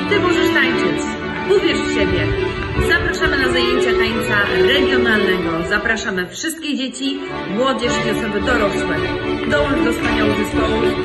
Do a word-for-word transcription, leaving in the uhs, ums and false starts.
Ty możesz tańczyć. Uwierz w siebie. Zapraszamy na zajęcia tańca regionalnego. Zapraszamy wszystkie dzieci, młodzież i osoby dorosłe. Dołącz do wspaniałych zespołów